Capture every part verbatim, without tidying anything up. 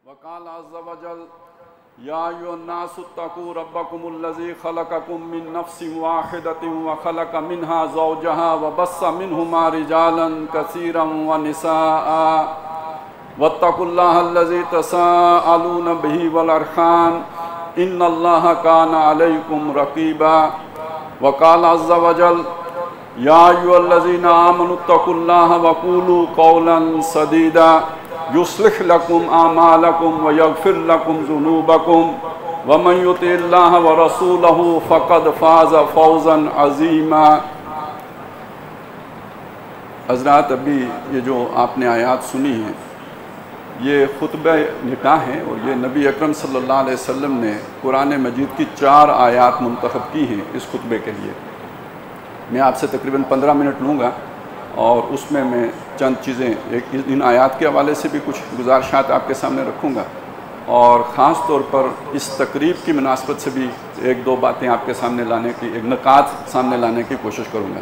वक़ाल अज़्ज़ व जल या अय्युहन्नासुत्तक़ू रब्बकुमुल्लज़ी ख़लक़कुम मिन नफ़्सिन वाहिदतिन व ख़लक़ मिन्हा ज़ौजहा व बस्स मिन्हुमा रिजालन कसीरन व निसाअ वत्तक़ुल्लाहल्लज़ी तसाअलून बिही वल अरहाम इन्नल्लाहा काना अलैकुम रक़ीबा। वक़ाल अज़्ज़ व जल या अय्युहल्लज़ीना आमनुत्तक़ुल्लाह व क़ूलू क़ौलन सदीदा युस्लिह लकुम आमालकुम व यग़फिर लकुम ज़ुनूबकुम व मन युतिल्लाह व रसूलहु फ़क़द फ़ाज़ फ़ौज़न अज़ीमा। हज़रात, अभी ये जो आपने आयात सुनी है ये खुतबा निकाह है और ये नबी अकरम सल्लल्लाहु अलैहि वसल्लम ने कुरान मजीद की चार आयात मुंतखब की हैं इस खुतबे के लिए। मैं आपसे तकरीबन पंद्रह मिनट लूँगा और उसमें मैं चंद चीज़ें एक इन आयात के हवाले से भी कुछ गुज़ारिशात आपके सामने रखूँगा और ख़ास तौर पर इस तकरीब की मुनासबत से भी एक दो बातें आपके सामने लाने की, एक नकात सामने लाने की कोशिश करूँगा।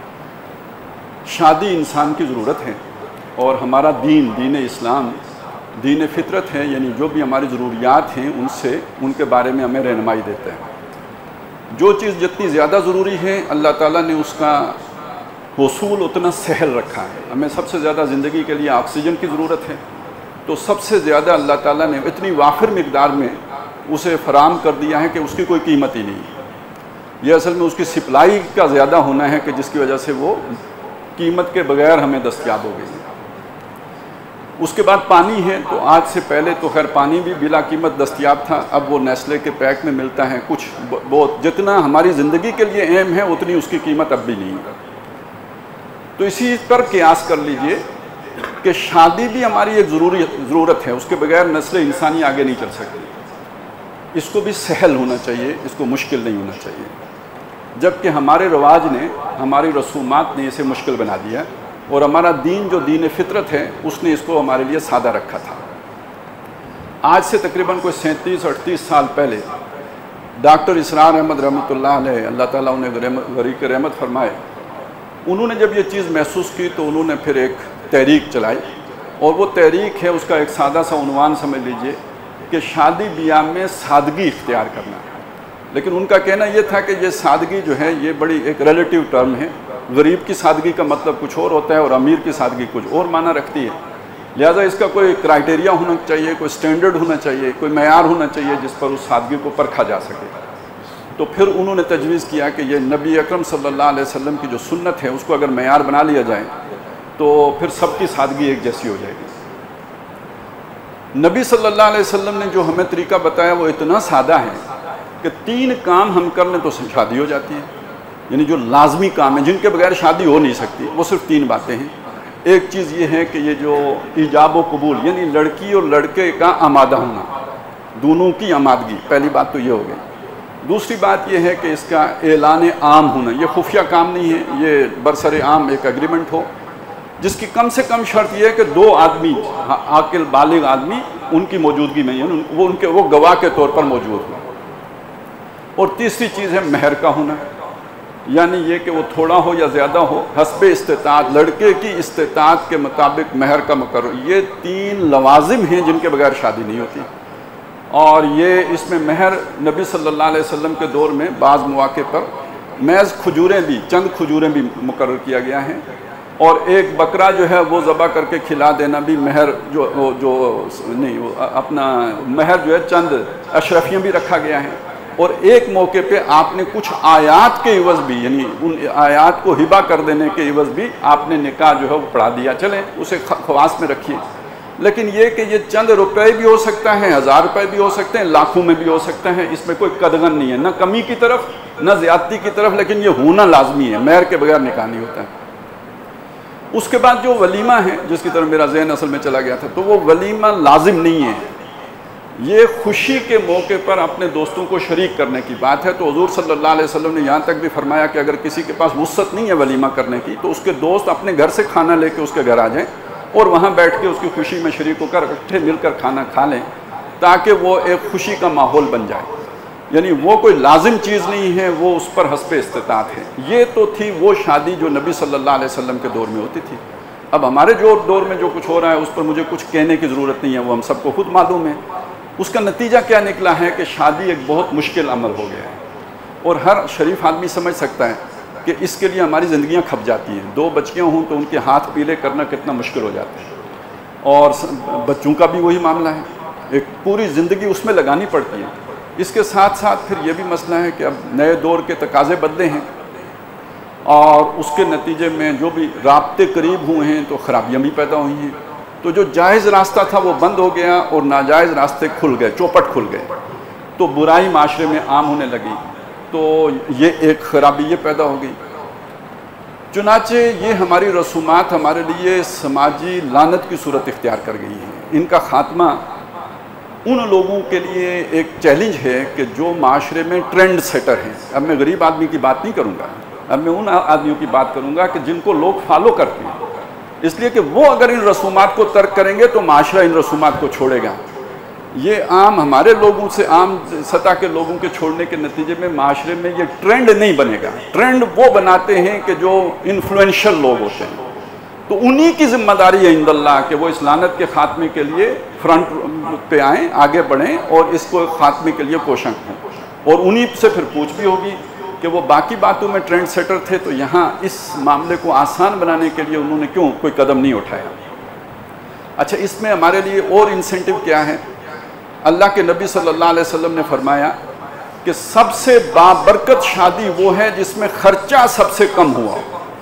शादी इंसान की ज़रूरत है और हमारा दीन दीन इस्लाम दीन फितरत है, यानी जो भी हमारी ज़रूरियात हैं उनसे उनके बारे में हमें रहनुमाई देता है। जो चीज़ जितनी ज़्यादा ज़रूरी है अल्लाह ताला ने उसका वसूल उतना सहल रखा है। हमें सबसे ज़्यादा ज़िंदगी के लिए ऑक्सीजन की ज़रूरत है, तो सबसे ज़्यादा अल्लाह ताला ने इतनी वाफिर मिक़दार में उसे फराम कर दिया है कि उसकी कोई कीमत ही नहीं है। यह असल में उसकी सप्लाई का ज़्यादा होना है कि जिसकी वजह से वो कीमत के बगैर हमें दस्तयाब हो गई है। उसके बाद पानी है, तो आज से पहले तो खैर पानी भी बिला कीमत दस्तयाब था, अब वो नेस्ले के पैक में मिलता है। कुछ बहुत जितना हमारी ज़िंदगी के लिए अहम है उतनी उसकी कीमत अब भी नहीं है। तो इसी पर क़ियास कर लीजिए कि शादी भी हमारी एक ज़रूरी ज़रूरत है, उसके बगैर नस्ल इंसानी आगे नहीं चल सकती। इसको भी सहल होना चाहिए, इसको मुश्किल नहीं होना चाहिए, जबकि हमारे रवाज ने, हमारी रसूमात ने इसे मुश्किल बना दिया और हमारा दीन जो दीन फितरत है उसने इसको हमारे लिए सादा रखा था। आज से तकरीबन कोई सैंतीस अड़तीस साल पहले डॉक्टर इसरार अहमद रहमतुल्लाह अलैह, अल्लाह ताला उन्हें गरीक रहमत फरमाए, उन्होंने जब ये चीज़ महसूस की तो उन्होंने फिर एक तहरीक चलाई और वो तहरीक है, उसका एक सादा सा उन्वान समझ लीजिए कि शादी ब्याह में सादगी इख्तियार करना। लेकिन उनका कहना ये था कि ये सादगी जो है ये बड़ी एक रिलेटिव टर्म है। गरीब की सादगी का मतलब कुछ और होता है और अमीर की सादगी कुछ और माना रखती है। लिहाजा इसका कोई क्राइटेरिया होना चाहिए, कोई स्टैंडर्ड होना चाहिए, कोई मयार होना चाहिए जिस पर उस सादगी को परखा जा सके। तो फिर उन्होंने तजवीज़ किया कि ये नबी अकरम सल्लल्लाहु अलैहि वसल्लम की जो सुन्नत है उसको अगर मयार बना लिया जाए तो फिर सबकी सादगी एक जैसी हो जाएगी। नबी सल्लल्लाहु अलैहि वसल्लम ने जो हमें तरीका बताया वो इतना सादा है कि तीन काम हम कर लें तो शादी हो जाती है। यानी जो लाजमी काम है जिनके बगैर शादी हो नहीं सकती वो सिर्फ तीन बातें हैं। एक चीज़ ये है कि ये जो ईजाब व कबूल, यानी लड़की और लड़के का आमादा होना, दोनों की आमादगी, पहली बात तो ये हो गई। दूसरी बात यह है कि इसका ऐलान आम होना, ये खुफिया काम नहीं है, ये बरसरे आम एक एग्रीमेंट हो जिसकी कम से कम शर्त यह है कि दो आदमी, आकिल बालिग आदमी उनकी मौजूदगी में, यानी वो उनके वो गवाह के तौर पर मौजूद हो। और तीसरी चीज़ है महर का होना, यानी ये कि वो थोड़ा हो या ज़्यादा हो, हस्बे इस्तेताअत, लड़के की इस्तेताअत के मुताबिक महर का मुकर्रर। ये तीन लवाजिम हैं जिनके बगैर शादी नहीं होती। और ये इसमें महर नबी सल्लल्लाहु अलैहि वसल्लम के दौर में बाज़ मौक़े पर महज़ खजूरें भी, चंद खजूरें भी मुकर्रर किया गया है और एक बकरा जो है वो ज़बह करके खिला देना भी महर, जो जो नहीं वो अपना महर जो है चंद अशरफियाँ भी रखा गया है। और एक मौके पे आपने कुछ आयात के इवज़ भी, यानी उन आयात को हिबा कर देने के इवज़ भी आपने निकाह जो है वो पढ़ा दिया। चलें उसे ख़वास में रखिए, लेकिन ये कि ये चंद रुपए भी हो सकता है, हज़ार रुपये भी हो सकते हैं, लाखों में भी हो सकते हैं, इसमें कोई कदगन नहीं है, न कमी की तरफ न ज़्यादती की तरफ, लेकिन ये होना लाजमी है। महर के बगैर निकाह नहीं होता है। उसके बाद जो वलीमा है जिसकी तरफ मेरा ज़हन असल में चला गया था, तो वो वलीमा लाजिम नहीं है, ये खुशी के मौके पर अपने दोस्तों को शरीक करने की बात है। तो हुज़ूर सल्लल्लाहु अलैहि वसल्लम ने यहाँ तक भी फरमाया कि अगर किसी के पास वुसअत नहीं है वलीमा करने की तो उसके दोस्त अपने घर से खाना लेके उसके घर आ जाएँ और वहाँ बैठ के उसकी खुशी में शरीक होकर इकट्ठे मिलकर खाना खा लें, ताकि वो एक खुशी का माहौल बन जाए। यानी वो कोई लाजिम चीज़ नहीं है, वो उस पर हस्बे इस्तिताअत है। ये तो थी वो शादी जो नबी सल्लल्लाहु अलैहि वसल्लम के दौर में होती थी। अब हमारे जो दौर में जो कुछ हो रहा है उस पर मुझे कुछ कहने की ज़रूरत नहीं है, वो हम सबको खुद मालूम है। उसका नतीजा क्या निकला है कि शादी एक बहुत मुश्किल अमल हो गया है, और हर शरीफ आदमी समझ सकता है कि इसके लिए हमारी ज़िंदगियाँ खप जाती हैं। दो बच्चियाँ हों तो उनके हाथ पीले करना कितना मुश्किल हो जाता है, और बच्चों का भी वही मामला है, एक पूरी ज़िंदगी उसमें लगानी पड़ती है। इसके साथ साथ फिर ये भी मसला है कि अब नए दौर के तकाज़े बदले हैं, और उसके नतीजे में जो भी राब्ते करीब हुए हैं तो ख़राबियाँ भी पैदा हुई हैं। तो जो जायज़ रास्ता था वो बंद हो गया और नाजायज़ रास्ते खुल गए, चौपट खुल गए, तो बुराई माशरे में आम होने लगी। तो ये एक ख़राबी ये पैदा हो गई। चुनाचे ये हमारी रसूमात हमारे लिए समाजी लानत की सूरत इख्तियार कर गई हैं। इनका ख़ात्मा उन लोगों के लिए एक चैलेंज है कि जो माशरे में ट्रेंड सेटर हैं। अब मैं गरीब आदमी की बात नहीं करूँगा, अब मैं उन आदमियों की बात करूँगा कि जिनको लोग फॉलो करते हैं, इसलिए कि वो अगर इन रसूमात को तर्क करेंगे तो माशरा इन रसूमात को छोड़ेगा। ये आम हमारे लोगों से, आम सतह के लोगों के छोड़ने के नतीजे में माशरे में ये ट्रेंड नहीं बनेगा। ट्रेंड वो बनाते हैं कि जो इन्फ्लुएंशियल लोग होते हैं, तो उन्हीं की जिम्मेदारी है इंदल्लाह कि वो इस लानत के ख़ात्मे के लिए फ्रंट पे आएँ, आगे बढ़ें और इसको ख़ात्मे के लिए कोशिश हों। और उन्हीं से फिर पूछ भी होगी कि वो बाकी बातों में ट्रेंड सेटर थे, तो यहाँ इस मामले को आसान बनाने के लिए उन्होंने क्यों कोई कदम नहीं उठाया। अच्छा, इसमें हमारे लिए और इंसेंटिव क्या है? अल्लाह के नबी सल्लल्लाहु अलैहि वसल्लम ने फरमाया कि सबसे बाबरकत शादी वो है जिसमें खर्चा सबसे कम हुआ।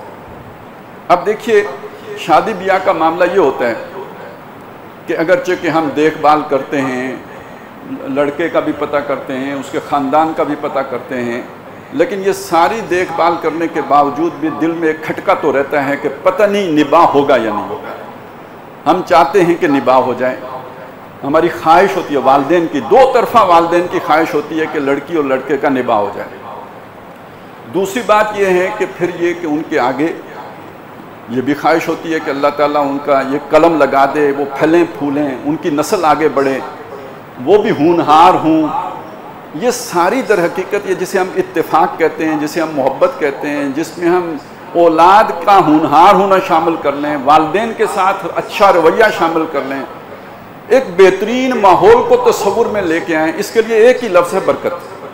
अब देखिए, शादी ब्याह का मामला ये होता है कि अगरचे कि हम देखभाल करते हैं, लड़के का भी पता करते हैं, उसके ख़ानदान का भी पता करते हैं, लेकिन ये सारी देखभाल करने के बावजूद भी दिल में एक खटका तो रहता है कि पता नहीं निबाह होगा या नहीं होगा। हम चाहते हैं कि निबाह हो जाए, हमारी ख्वाहिश होती है, वालदेन की, दो तरफा वालदेन की ख्वाहिश होती है कि लड़की और लड़के का निबाह हो जाए। दूसरी बात यह है कि फिर ये कि उनके आगे ये भी ख्वाहिश होती है कि अल्लाह ताला उनका ये कलम लगा दे, वो फलें फूलें, उनकी नस्ल आगे बढ़े, वो भी होनहार हों। ये सारी दर हकीकत, ये जिसे हम इत्तेफाक कहते हैं, जिसे हम मोहब्बत कहते हैं, जिसमें हम औलाद का होनहार होना शामिल कर लें, वालदेन के साथ अच्छा रवैया शामिल कर लें, एक बेहतरीन माहौल को तस्वुर में लेके आएँ, इसके लिए एक ही लफ्ज़ है बरकत।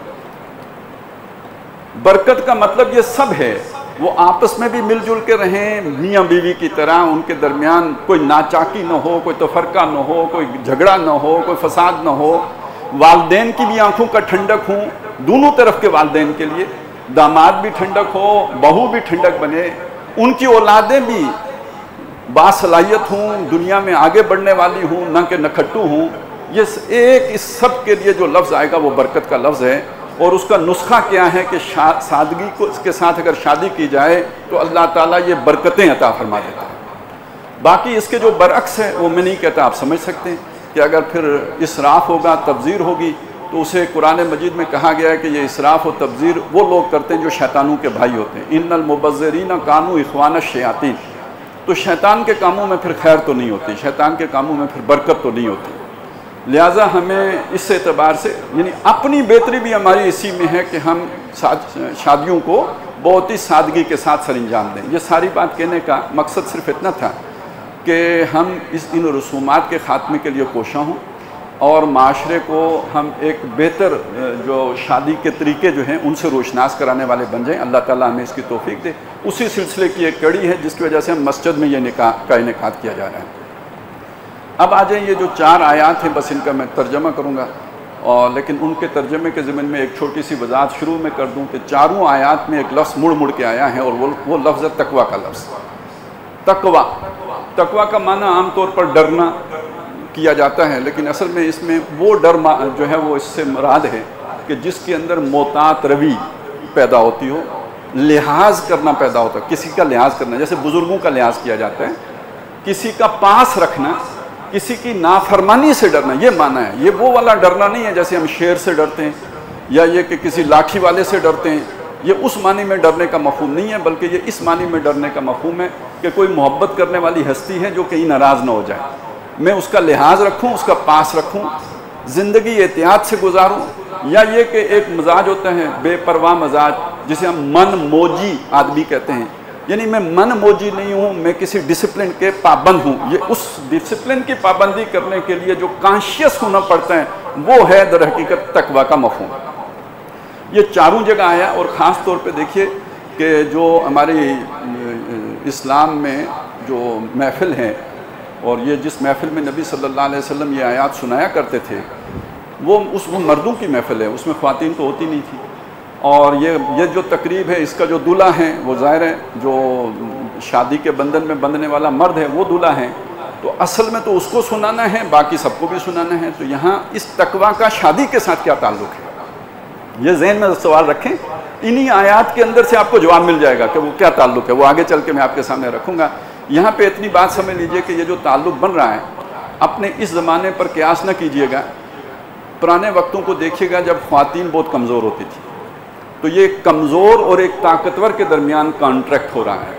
बरकत का मतलब ये सब है, वो आपस में भी मिलजुल के रहें, मियाँ बीवी की तरह, उनके दरमियान कोई नाचाकी न हो, कोई तफरका न हो, कोई झगड़ा न हो, कोई फसाद न हो, वालदेन की भी आंखों का ठंडक हो, दोनों तरफ के वालदेन के लिए, दामाद भी ठंडक हो, बहू भी ठंडक बने, उनकी औलादें भी बासलाहियत हों, दुनिया में आगे बढ़ने वाली हों, ना कि नखट्टू हों। ये एक इस सब के लिए जो लफ्ज़ आएगा वो बरकत का लफ्ज़ है। और उसका नुस्खा क्या है कि सादगी को इसके साथ अगर शादी की जाए तो अल्लाह ताला ये बरकतें अता फरमा देता है। बाकी इसके जो बरअक्स है वो मैं नहीं कहता, आप समझ सकते हैं कि अगर फिर इसराफ़ होगा, तब्ज़ीर होगी, तो उसे कुरान मजीद में कहा गया है कि ये इसराफ़ और तब्ज़ीर वो लोग करते हैं जो शैतानों के भाई होते हैं। इन्नल मुबज़्ज़िरीन कानू इख़वान शयातीन। तो शैतान के कामों में फिर खैर तो नहीं होती, शैतान के कामों में फिर बरकत तो नहीं होती। लिहाजा हमें इस एतबार से, यानी अपनी बेहतरी भी हमारी इसी में है कि हम शादियों को बहुत ही सादगी के साथ सर अंजाम दें। ये सारी बात कहने का मकसद सिर्फ इतना था कि हम इस इन रसूमात के ख़ात्मे के लिए कोशा हों और माशरे को हम एक बेहतर जो शादी के तरीके जो हैं उनसे रोशनास कराने वाले बन जाएँ। अल्लाह ताला हमें इसकी तौफीक दे। उसी सिलसिले की एक कड़ी है जिसकी वजह से हम मस्जिद में ये निकाह का इनेकाद किया जा रहा है। अब आ जाए, ये जो चार आयात हैं बस इनका मैं तर्जमा करूँगा, और लेकिन उनके तर्जमे के ज़िम्मन में एक छोटी सी वजाहत शुरू में कर दूँ कि चारों आयात में एक लफ्ज़ मुड़ मुड़ के आया है, और वो वो लफ्ज़ है तकवा का लफ्ज़। तकवा तकवा का माना आमतौर पर डरना किया जाता है, लेकिन असल में इसमें वो डर जो है वो इससे मुराद है कि जिसके अंदर मोहतात रवी पैदा होती हो, लिहाज करना पैदा होता है, किसी का लिहाज करना, जैसे बुज़ुर्गों का लिहाज किया जाता है, किसी का पास रखना, किसी की नाफरमानी से डरना, ये माना है। ये वो वाला डरना नहीं है जैसे हम शेर से डरते हैं या ये कि किसी लाठी वाले से डरते हैं। ये उस मानी में डरने का मफहूम नहीं है, बल्कि ये इस मानी में डरने का मफहूम है कि कोई मोहब्बत करने वाली हस्ती है जो कहीं नाराज़ ना हो जाए, मैं उसका लिहाज रखूँ, उसका पास रखूँ, ज़िंदगी एहतियात से गुजारूँ। या ये कि एक मजाज होता है बेपरवाह मजाज, जिसे हम मन मोजी आदमी कहते हैं, यानी मैं मन मौजी नहीं हूँ, मैं किसी डिसिप्लिन के पाबंद हूँ। ये उस डिसिप्लिन की पाबंदी करने के लिए जो कॉन्शियस होना पड़ता है वो है दर हकीकत तकवा का मफ़हूम। ये चारों जगह आया। और ख़ास तौर पे देखिए कि जो हमारी इस्लाम में जो महफ़िल है और ये जिस महफ़िल में नबी सल्लल्लाहु अलैहि वसल्लम ये आयात सुनाया करते थे वो उस वो मर्दों की महफ़िल है, उसमें ख़वातीन तो होती नहीं थी। और ये ये जो तकरीब है इसका जो दूल्हा है वो ज़ाहिर है जो शादी के बंधन में बंधने वाला मर्द है वो दूल्हा है, तो असल में तो उसको सुनाना है, बाकी सबको भी सुनाना है। तो यहाँ इस तकवा का शादी के साथ क्या ताल्लुक़ है, ये ज़हन में सवाल रखें। इन्हीं आयात के अंदर से आपको जवाब मिल जाएगा कि वो क्या ताल्लुक़ है, वो आगे चल के मैं आपके सामने रखूँगा। यहाँ पे इतनी बात समझ लीजिए कि ये जो ताल्लुक़ बन रहा है अपने इस ज़माने पर क़यास न कीजिएगा, पुराने वक्तों को देखिएगा जब ख़वातीन बहुत कमज़ोर होती थी। तो ये कमज़ोर और एक ताकतवर के दरमियान कॉन्ट्रैक्ट हो रहा है।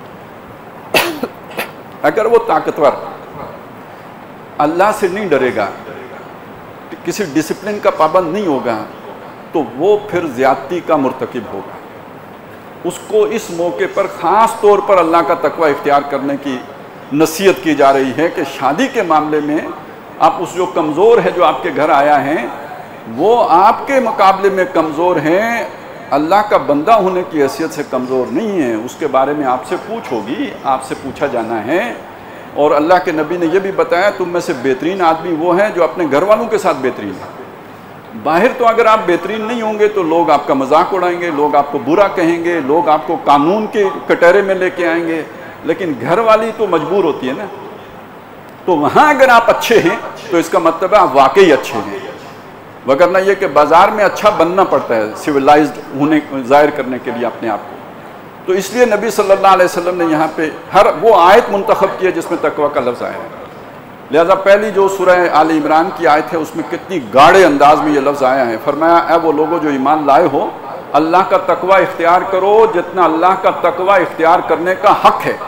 अगर वो ताकतवर अल्लाह से नहीं डरेगा, किसी डिसिप्लिन का पाबंद नहीं होगा, तो वो फिर ज़्यादती का मुर्तकिब होगा। उसको इस मौके पर ख़ास तौर पर अल्लाह का तकवा इख्तियार करने की नसीहत की जा रही है कि शादी के मामले में आप उस जो कमज़ोर है जो आपके घर आया है वो आपके मुकाबले में कमज़ोर हैं, अल्लाह का बंदा होने की हैसियत से कमज़ोर नहीं है। उसके बारे में आपसे पूछ होगी, आपसे पूछा जाना है। और अल्लाह के नबी ने यह भी बताया तुम में से बेहतरीन आदमी वो है जो अपने घर वालों के साथ बेहतरीन है। बाहर तो अगर आप बेहतरीन नहीं होंगे तो लोग आपका मजाक उड़ाएंगे, लोग आपको बुरा कहेंगे, लोग आपको कानून के कटहरे में लेके आएंगे, लेकिन घर वाली तो मजबूर होती है ना। तो वहाँ अगर आप अच्छे हैं तो इसका मतलब है आप वाकई अच्छे हैं, वगरना ये कि बाज़ार में अच्छा बनना पड़ता है सिविलाइज्ड होने ज़ाहिर करने के लिए अपने आप को। तो इसलिए नबी सल्लल्लाहु अलैहि वसल्लम ने यहाँ पे हर वो आयत मुंतखब की है जिसमें तकवा का लफ्ज़ आया है। लिहाजा पहली जो सूरह आल इमरान की आयत है उसमें कितनी गाढ़े अंदाज में ये लफ्ज़ आया है। फरमाया ऐ वो लोगों जो ईमान लाए हो, अल्लाह का तकवा इख्तियार करो जितना अल्लाह का तकवा इख्तियार करने का हक है।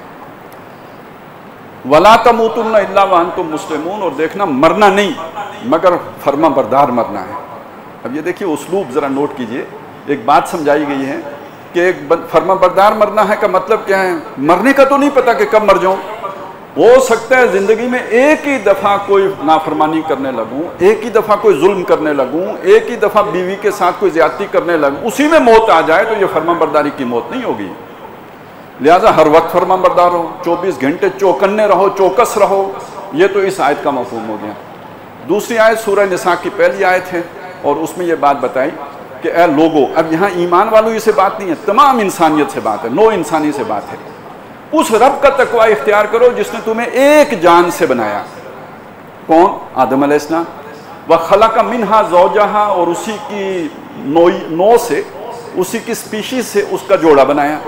वला तमूतुन्ना इल्ला व अंतुम मुस्लिमून, और देखना मरना नहीं मगर फर्मा बरदार मरना है। अब ये देखिए उस्लूब ज़रा नोट कीजिए। एक बात समझाई गई है कि एक फर्मा बरदार मरना है का मतलब क्या है, मरने का तो नहीं पता कि कब मर जाऊँ। हो सकता है ज़िंदगी में एक ही दफ़ा कोई नाफरमानी करने लगूँ, एक ही दफ़ा कोई जुल्म करने लगूँ, एक ही दफ़ा बीवी के साथ कोई ज़्यादती करने लगूँ, उसी में मौत आ जाए तो ये फर्मा बरदारी की मौत नहीं होगी। लिहाजा हर वक्त फर्मा बरदार हो, चौबीस घंटे चौकन्ने रहो, चौकस रहो। ये तो इस आयत का मफ़हूम हो गया। दूसरी आयत सूरह निसा की पहली आयत है और उसमें यह बात बताई कि ए लोगो, अब यहाँ ईमान वालों ही से बात नहीं है, तमाम इंसानियत से बात है, नो इंसानी से बात है। उस रब का तकवा इख्तियार करो जिसने तुम्हें एक जान से बनाया। कौन? आदम अलैहिस्सलाम। व खलक़ मिन्हा ज़ौजहा, और उसी की नो नो से, उसी की स्पीशीज से उसका जोड़ा बनाया,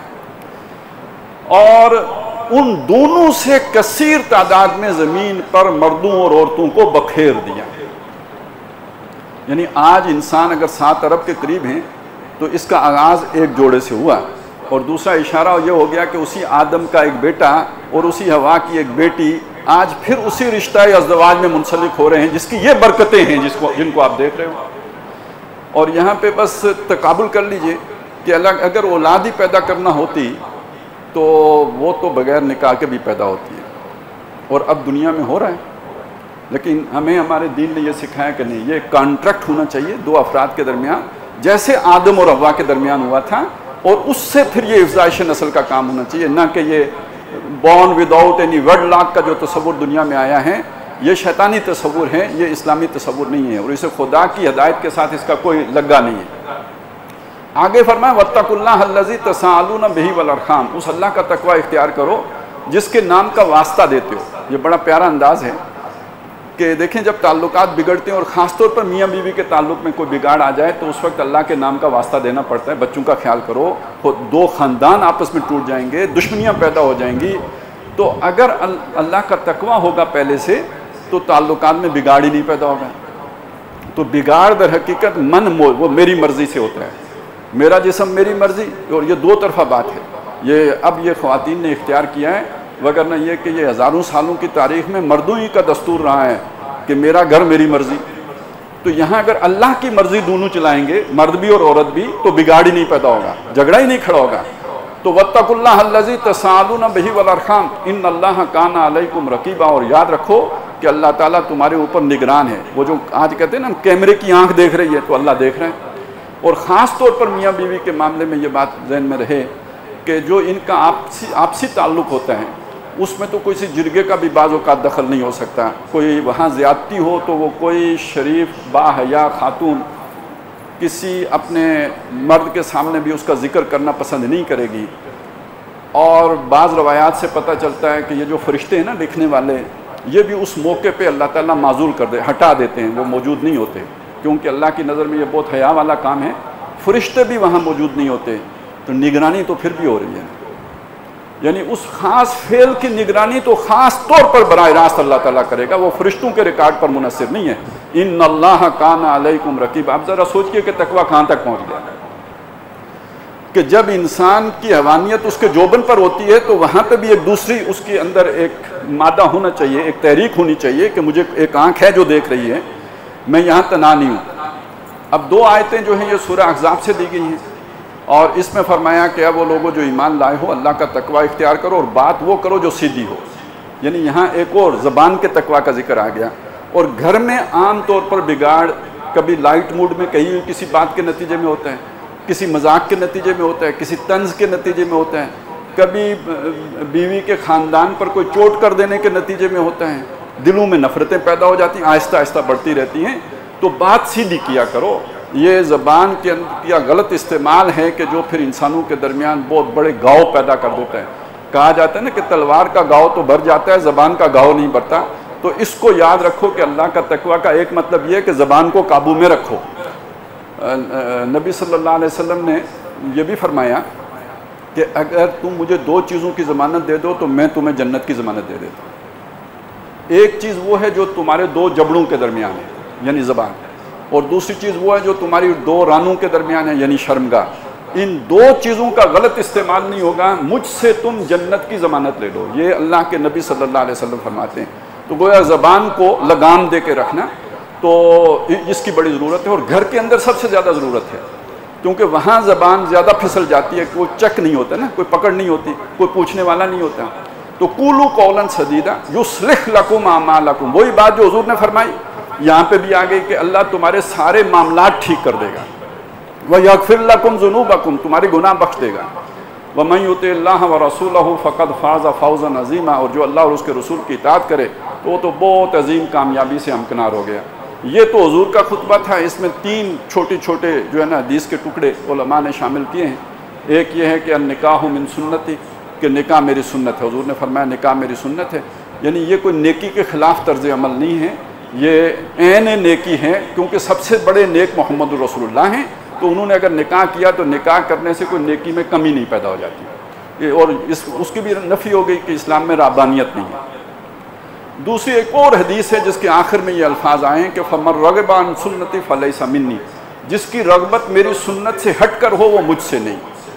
और उन दोनों से कसीर तादाद में ज़मीन पर मर्दों और औरतों को बखेर दिया। यानी आज इंसान अगर सात अरब के करीब हैं तो इसका आगाज़ एक जोड़े से हुआ, और दूसरा इशारा यह हो गया कि उसी आदम का एक बेटा और उसी हवा की एक बेटी आज फिर उसी रिश्ता अज़दवाज में मुंसलिक हो रहे हैं जिसकी ये बरकतें हैं जिसको जिनको आप देख रहे हो। और यहाँ पे बस तकाबुल कर लीजिए कि अगर औलाद ही पैदा करना होती तो वो तो बगैर निकाह के भी पैदा होती है, और अब दुनिया में हो रहा है। लेकिन हमें हमारे दीन ने यह सिखाया कि नहीं, ये कॉन्ट्रैक्ट होना चाहिए दो अफराद के दरमियान, जैसे आदम और हव्वा के दरमियान हुआ था, और उससे फिर ये इफ़्ज़ाइश नस्ल का काम होना चाहिए, ना कि ये बॉर्न विदाउट एनी वेडलॉक का जो तसव्वुर दुनिया में आया है, ये शैतानी तसव्वुर है, ये इस्लामी तसव्वुर नहीं है, और इसे खुदा की हदायत के साथ इसका कोई लगा नहीं है। आगे फरमाया वत्तकुल्लाह अल्लज़ी तसाअलूना बिही वल अरहाम, उस अल्लाह का तकवा इख्तियार करो जिसके नाम का वास्ता देते हो। ये बड़ा प्यारा अंदाज़ है कि देखें जब ताल्लुकात बिगड़ते हैं और ख़ासतौर पर मियाँ बीवी के ताल्लुक में कोई बिगाड़ आ जाए तो उस वक्त अल्लाह के नाम का वास्ता देना पड़ता है। बच्चों का ख्याल करो, दो ख़ानदान आपस में टूट जाएंगे, दुश्मनियाँ पैदा हो जाएंगी। तो अगर अल्लाह का तकवा होगा पहले से तो ताल्लुकात में बिगाड़ ही नहीं पैदा होगा। तो बिगाड़ दर हकीकत मन मोल वो मेरी मर्ज़ी से होता है, मेरा जिस्म मेरी मर्ज़ी, और ये दो तरफा बात है। ये अब ये ख़वातीन ने इख्तियार किया है, वगरना ये कि ये हज़ारों सालों की तारीख़ में मर्दों ही का दस्तूर रहा है कि मेरा घर मेरी मर्ज़ी। तो यहाँ अगर अल्लाह की मर्ज़ी दोनों चलाएंगे, मर्द भी और औरत भी, तो बिगाड़ ही नहीं पैदा होगा, झगड़ा ही नहीं खड़ा होगा। तो वत्तकुल्लाह अल्लज़ी तसालून बिही वल अरहम इन्नल्लाह काना अलैकुम रकीबा। और याद रखो कि अल्लाह ताला तुम्हारे ऊपर निगरान है। वो जो आज कहते हैं ना कैमरे की आंख देख रही है, तो अल्लाह देख रहे हैं। और ख़ास तौर पर मियाँ बीवी के मामले में ये बात जहन में रहे कि जो इनका आपसी आपसी ताल्लुक़ होता है उसमें तो कोई सी जिरगे का भी बाज़ औक़ात दखल नहीं हो सकता। कोई वहाँ ज़्यादती हो तो वो कोई शरीफ बाहया खातून किसी अपने मर्द के सामने भी उसका ज़िक्र करना पसंद नहीं करेगी। और बाज़ रवायात से पता चलता है कि ये जो फरिश्ते हैं ना लिखने वाले, ये भी उस मौके पे अल्लाह ताला माजूल कर दे, हटा देते हैं, वो मौजूद नहीं होते, क्योंकि अल्लाह की नज़र में ये बहुत हया वाला काम है। फरिश्ते भी वहाँ मौजूद नहीं होते, तो निगरानी तो फिर भी हो रही है। यानी उस ख़ास फेल की निगरानी तो ख़ास तौर पर बराह रास्त अल्लाह ताला करेगा, वो फरिश्तों के रिकॉर्ड पर मुनसिर नहीं है। इन्नल्लाह काना अलैकुम रकीब। आप ज़रा सोचिए कि तकवा कहाँ तक पहुँच गया कि जब इंसान की हवानियत उसके जोबन पर होती है तो वहाँ पे भी एक दूसरी उसके अंदर एक मादा होना चाहिए, एक तहरीक होनी चाहिए कि मुझे एक आँख है जो देख रही है, मैं यहाँ तना नहीं हूँ। अब दो आयतें जो हैं ये सूरह अहज़ाब से दी गई हैं और इसमें फरमाया कि वो लोगों जो ईमान लाए हो अल्लाह का तकवा इख्तियार करो और बात वो करो जो सीधी हो। यानी यहाँ एक और ज़बान के तकवा का जिक्र आ गया। और घर में आम तौर पर बिगाड़ कभी लाइट मूड में कही हुई किसी बात के नतीजे में होता है, किसी मजाक के नतीजे में होता है, किसी तंज के नतीजे में होता है, कभी बीवी के ख़ानदान पर कोई चोट कर देने के नतीजे में होता है, दिलों में नफ़रतें पैदा हो जाती हैं, आहिस्ता आहिस्ता बढ़ती रहती हैं। तो बात सीधी किया करो। ये ज़बान के किया गलत इस्तेमाल है कि जो फिर इंसानों के दरमियान बहुत बड़े गाँव पैदा कर देता है। कहा जाता है ना कि तलवार का गाँव तो भर जाता है, ज़बान का गाँव नहीं भरता। तो इसको याद रखो कि अल्लाह का तकवा का एक मतलब ये है कि ज़बान को काबू में रखो। नबी सल्लल्लाहु अलैहि वसल्लम ने यह भी फरमाया कि अगर तुम मुझे दो चीज़ों की ज़मानत दे दो तो मैं तुम्हें जन्नत की ज़मानत दे देता हूँ। एक चीज़ वो है जो तुम्हारे दो जबड़ों के दरमियान है, यानी ज़बान, और दूसरी चीज़ वो है जो तुम्हारी दो रानों के दरमियान है, यानी शर्मगाह। इन दो चीज़ों का गलत इस्तेमाल नहीं होगा, मुझसे तुम जन्नत की ज़मानत ले लो। ये अल्लाह के नबी सल्लल्लाहु अलैहि वसल्लम फरमाते हैं। तो गोया ज़बान को लगाम दे के रखना तो इसकी बड़ी ज़रूरत है। और घर के अंदर सबसे ज़्यादा ज़रूरत है, क्योंकि वहाँ ज़बान ज़्यादा फिसल जाती है, कोई चेक नहीं होता ना, कोई पकड़ नहीं होती, कोई पूछने वाला नहीं होता। तो कूलू कौलन सदीदा युस्लिह लकुम आमालकुम, वही बात जो हुज़ूर ने फरमाई यहाँ पे भी आ गई कि अल्लाह तुम्हारे सारे मामलात ठीक कर देगा। वह यगफिर लकुम ज़ुनूबकुम, तुम्हारे गुनाह बख्श देगा। व मन युतिल्लाह व रसूलहु फ़क़द फ़ाज़ फ़ौज़न अज़ीमा, और जो अल्लाह और उसके रसूल की इताअत करे तो वो तो बहुत अजीम कामयाबी से हमकिनार हो गया। ये तो हुज़ूर का खुतबा था, इसमें तीन छोटे छोटे जो है ना हदीस के टुकड़े उलमा ने शामिल किए हैं। एक ये है कि निकाह मिन सुन्नती, कि निकाह मेरी सुन्नत है। हुज़ूर ने फरमाया निकाह मेरी सुन्नत है, यानी ये कोई नेकी के ख़िलाफ़ तर्ज़ अमल नहीं है, ये ऐन नेकी है, क्योंकि सबसे बड़े नेक मोहम्मद रसूलुल्लाह हैं। तो उन्होंने अगर निकाह किया तो निकाह करने से कोई नेकी में कमी नहीं पैदा हो जाती। और इस उसकी भी नफ़ी हो गई कि इस्लाम में रब्बानियत नहीं है। दूसरी एक और हदीस है जिसके आखिर में ये अल्फाज आए हैं कि फमर रग़िबा अन सुन्नती फ़लैसा मिन्नी, जिसकी रग़बत मेरी सुन्नत से हट कर हो वो मुझसे नहीं।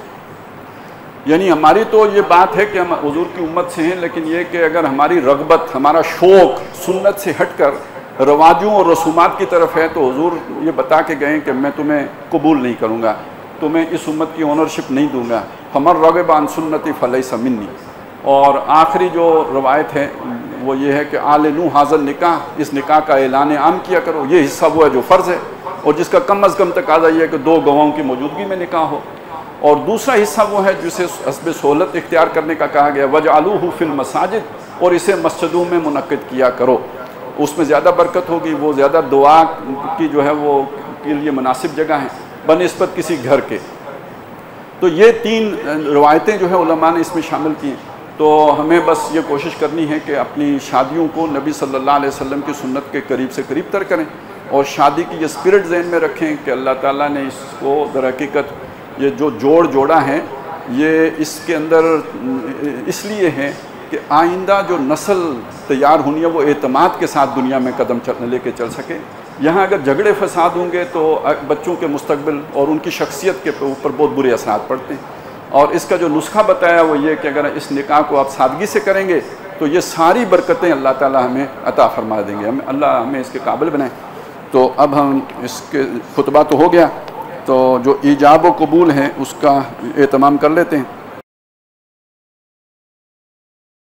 यानी हमारी तो ये बात है कि हम हुज़ूर की उम्मत से हैं, लेकिन ये कि अगर हमारी रग़बत, हमारा शौक़ सुन्नत से हट कर रवाजों और रसूमात की तरफ है तो हुज़ूर ये बता के गए कि मैं तुम्हें कबूल नहीं करूँगा, तुम्हें इस उम्मत की ओनरशिप नहीं दूँगा। फमर रग़िबा अन सुन्नती फ़लैसा मिन्नी। और आखिरी जो रवायत है वो ये है कि आलिनू हाज़ल निकाह, इस निकाह का ऐलान आम किया करो। ये हिस्सा वो है जो फ़र्ज़ है और जिसका कम अज़ कम तकाज़ा ये है कि दो गवाहों की मौजूदगी में निकाह हो। और दूसरा हिस्सा वो है जिसे हस्ब सहूलत इख्तियार करने का कहा गया, वजअलूहु फिल मसाजिद, और इसे मस्जिदों में मुनक्किद किया करो, उसमें ज़्यादा बरकत होगी, वो ज़्यादा दुआ की जो है वो के लिए मुनासिब जगह है बनिस्बत किसी घर के। तो ये तीन रवायतें जो है उलमा ने इसमें शामिल की हैं। तो हमें बस ये कोशिश करनी है कि अपनी शादियों को नबी सल्लल्लाहु अलैहि वसल्लम की सुन्नत के करीब से करीब तर करें और शादी की ये स्पिरिट ज़हन में रखें कि अल्लाह ताला ने इसको दर हकीकत ये जो जोड़ जोड़ा है ये इसके अंदर इसलिए है कि आइंदा जो नस्ल तैयार होनी है वो एतमाद के साथ दुनिया में कदम चल लेके चल सके। यहाँ अगर झगड़े फसाद होंगे तो बच्चों के मुस्तकबिल और उनकी शख्सियत के ऊपर बहुत बुरे असरात पड़ते हैं। और इसका जो नुस्खा बताया वो ये कि अगर इस निकाह को आप सादगी से करेंगे तो ये सारी बरकतें अल्लाह ताला हमें अता फरमा देंगे, हमें अल्लाह हमें इसके काबिल बनाए। तो अब हम इसके खुतबा तो हो गया, तो जो ईजाब व कबूल है उसका एहतमाम कर लेते हैं।